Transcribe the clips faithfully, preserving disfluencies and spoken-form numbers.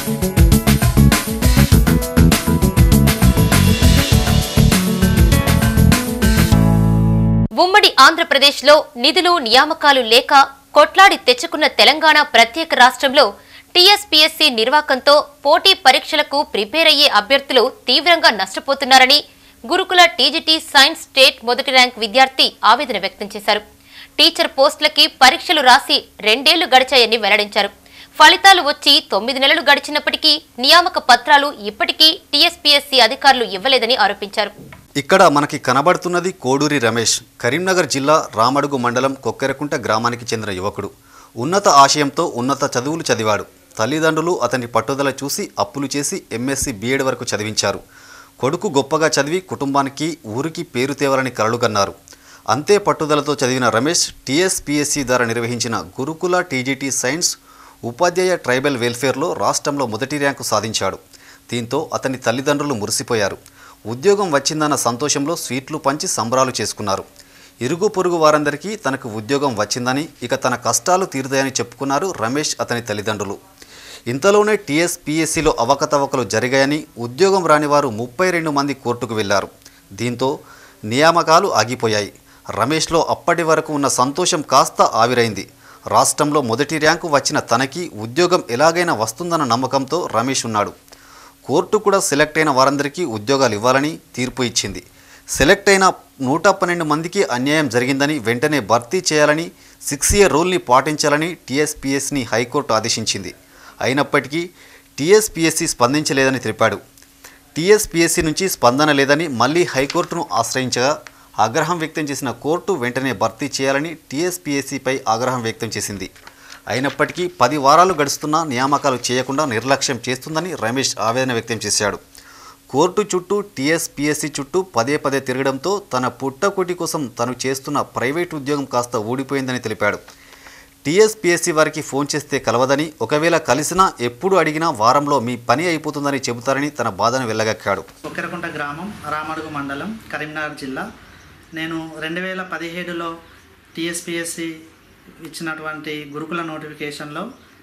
ఉమ్మడి ఆంధ్రప్రదేశ్లో నిధులు నియామకాలు లేక కొట్లాడి తెచ్చుకున్న తెలంగాణ ప్రత్యేక రాష్ట్రంలో టీఎస్పీఎస్సీ నిర్వాకంతో పోటీ పరీక్షలకు ప్రిపేర్ అయ్యే అభ్యర్థులు తీవ్రంగా నష్టపోతున్నారని గురుకుల టీజీటీ సైన్స్ స్టేట్ మొదటి ర్యాంక్ విద్యార్థి ఆవేదన వ్యక్తం చేశారు. టీచర్ పోస్టులకి పరీక్షలు రాసి రెండేళ్లు గడిచాయని వెల్లడించారు. ఫలితాలు వచ్చి తొమ్మిది నెలలు గడిచినప్పటికీ నియామక పత్రాలు ఇప్పటికీ టీఎస్పీఎస్సీ అధికారులు ఇవ్వలేదని ఆరోపించారు. ఇక్కడ మనకి కనబడుతున్నది కోడూరి రమేష్. కరీంనగర్ జిల్లా రామడుగు మండలం కొక్కెరకుంట గ్రామానికి చెందిన యువకుడు. ఉన్నత ఆశయంతో ఉన్నత చదువులు చదివాడు. తల్లిదండ్రులు అతని పట్టుదల చూసి అప్పులు చేసి ఎంఎస్సీ బీఎడ్ వరకు చదివించారు. కొడుకు గొప్పగా చదివి కుటుంబానికి ఊరికి పేరు తేవాలని కలలుగన్నారు. అంతే పట్టుదలతో చదివిన రమేష్ టీఎస్పీఎస్సీ ద్వారా నిర్వహించిన గురుకుల టీజీటీ సైన్స్ ఉపాధ్యాయ ట్రైబల్ వెల్ఫేర్లో రాష్ట్రంలో మొదటి ర్యాంకు సాధించాడు. దీంతో అతని తల్లిదండ్రులు మురిసిపోయారు. ఉద్యోగం వచ్చిందన్న సంతోషంలో స్వీట్లు పంచి సంబరాలు చేసుకున్నారు. ఇరుగు పొరుగు వారందరికీ తనకు ఉద్యోగం వచ్చిందని, ఇక తన కష్టాలు తీరుతాయని చెప్పుకున్నారు రమేష్ అతని తల్లిదండ్రులు. ఇంతలోనే టీఎస్పీఎస్సీలో అవకతవకలు జరిగాయని ఉద్యోగం రాని వారు ముప్పై రెండు మంది కోర్టుకు వెళ్లారు. దీంతో నియామకాలు ఆగిపోయాయి. రమేష్లో అప్పటి వరకు ఉన్న సంతోషం కాస్త ఆవిరైంది. రాష్ట్రంలో మొదటి ర్యాంకు వచ్చిన తనకి ఉద్యోగం ఎలాగైనా వస్తుందన్న నమ్మకంతో రమేష్ ఉన్నాడు. కోర్టు కూడా సెలెక్ట్ అయిన వారందరికీ ఉద్యోగాలు ఇవ్వాలని తీర్పు ఇచ్చింది. సెలెక్ట్ అయిన నూట పన్నెండు మందికి అన్యాయం జరిగిందని, వెంటనే భర్తీ చేయాలని, సిక్స్ ఇయర్ రూల్ని పాటించాలని టీఎస్పీఎస్సీని హైకోర్టు ఆదేశించింది. అయినప్పటికీ టీఎస్పీఎస్సీ స్పందించలేదని తెలిపాడు. టీఎస్పీఎస్సీ నుంచి స్పందన లేదని మళ్లీ హైకోర్టును ఆశ్రయించగా ఆగ్రహం వ్యక్తం చేసిన కోర్టు వెంటనే భర్తీ చేయాలని టీఎస్పీఎస్సీపై ఆగ్రహం వ్యక్తం చేసింది. అయినప్పటికీ పది వారాలు గడుస్తున్నా నియామకాలు చేయకుండా నిర్లక్ష్యం చేస్తుందని రమేష్ ఆవేదన వ్యక్తం చేశాడు. కోర్టు చుట్టూ టీఎస్పీఎస్సీ చుట్టూ పదే పదే తిరగడంతో తన పుట్టకోటి కోసం తను చేస్తున్న ప్రైవేట్ ఉద్యోగం కాస్త ఊడిపోయిందని తెలిపాడు. టీఎస్పీఎస్సీ వారికి ఫోన్ చేస్తే కలవదని, ఒకవేళ కలిసినా ఎప్పుడు అడిగినా వారంలో మీ పని అయిపోతుందని చెబుతారని తన బాధను వెళ్ళగక్కాడు. కొక్కెరకుంట గ్రామం, రామడుగు మండలం, కరీంనగర్ జిల్లా. నేను రెండు వేల పదిహేడులో టీఎస్పీఎస్సీ ఇచ్చినటువంటి గురుకుల నోటిఫికేషన్లో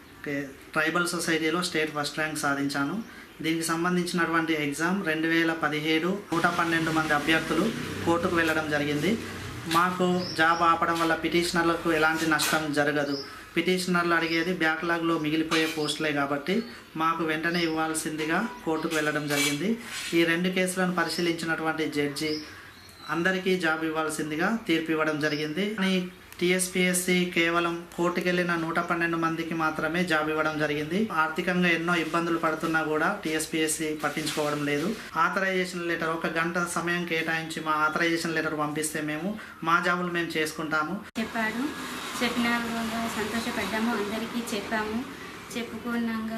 ట్రైబల్ సొసైటీలో స్టేట్ ఫస్ట్ ర్యాంక్ సాధించాను. దీనికి సంబంధించినటువంటి ఎగ్జామ్ రెండు వేల పదిహేడు నూట పన్నెండు మంది అభ్యర్థులు కోర్టుకు వెళ్ళడం జరిగింది. మాకు జాబ్ ఆపడం వల్ల పిటిషనర్లకు ఎలాంటి నష్టం జరగదు. పిటిషనర్లు అడిగేది బ్యాక్లాగ్లో మిగిలిపోయే పోస్టులే కాబట్టి మాకు వెంటనే ఇవ్వాల్సిందిగా కోర్టుకు వెళ్ళడం జరిగింది. ఈ రెండు కేసులను పరిశీలించినటువంటి జడ్జి అందరికీ జాబ్ ఇవ్వాల్సిందిగా తీర్పు ఇవ్వడం జరిగింది. కానీ టీఎస్పీఎస్సీ కేవలం కోర్టుకు వెళ్ళిన నూట పన్నెండు మందికి మాత్రమే జాబ్ ఇవ్వడం జరిగింది. ఆర్థికంగా ఎన్నో ఇబ్బందులు పడుతున్నా కూడా టీఎస్పీఎస్సీ పట్టించుకోవడం లేదు. ఆథరైజేషన్ లెటర్ ఒక గంట సమయం కేటాయించి మా ఆథరైజేషన్ లెటర్ పంపిస్తే మేము మా జాబులు మేము చేసుకుంటాము చెప్పాడు. చెప్పిన సంతోషపడ్డాము, అందరికీ చెప్పాము. చెప్పుకున్నాక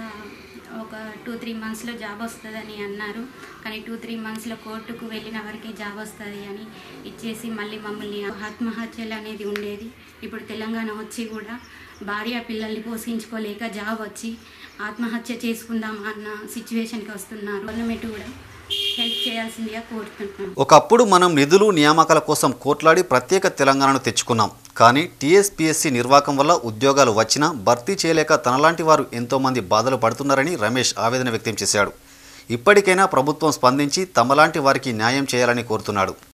ఒక టూ త్రీ మంత్స్లో జాబ్ వస్తుందని అన్నారు. కానీ టూ త్రీ మంత్స్లో కోర్టుకు వెళ్ళిన వరకే జాబ్ వస్తుంది అని ఇచ్చేసి మళ్ళీ మమ్మల్ని ఆత్మహత్యలు అనేది ఉండేది. ఇప్పుడు తెలంగాణ వచ్చి కూడా భార్య పిల్లల్ని పోషించుకోలేక జాబ్ వచ్చి ఆత్మహత్య చేసుకుందాం అన్న సిచ్యువేషన్కి వస్తున్నారు. గవర్నమెంట్ కూడా హెల్ప్ చేయాల్సిందిగా కోరుతున్నాం. ఒకప్పుడు మనం నిధులు నియామకాల కోసం కోట్లాడి ప్రత్యేక తెలంగాణను తెచ్చుకున్నాం. కానీ టీఎస్పీఎస్సీ నిర్వాకం వల్ల ఉద్యోగాలు వచ్చినా భర్తీ చేయలేక తనలాంటి వారు ఎంతోమంది బాధలు పడుతున్నారని రమేష్ ఆవేదన వ్యక్తం చేశాడు. ఇప్పటికైనా ప్రభుత్వం స్పందించి తమలాంటి వారికి న్యాయం చేయాలని కోరుతున్నాడు.